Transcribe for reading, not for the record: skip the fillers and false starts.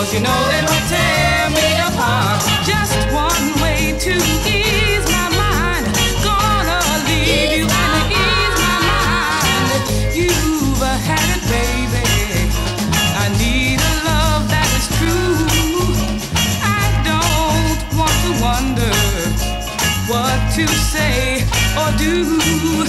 you know it'll tear me apart. Just one way to ease my mind. Gonna leave you and ease my mind. You've had it, baby. I need a love that is true. I don't want to wonder what to say or do.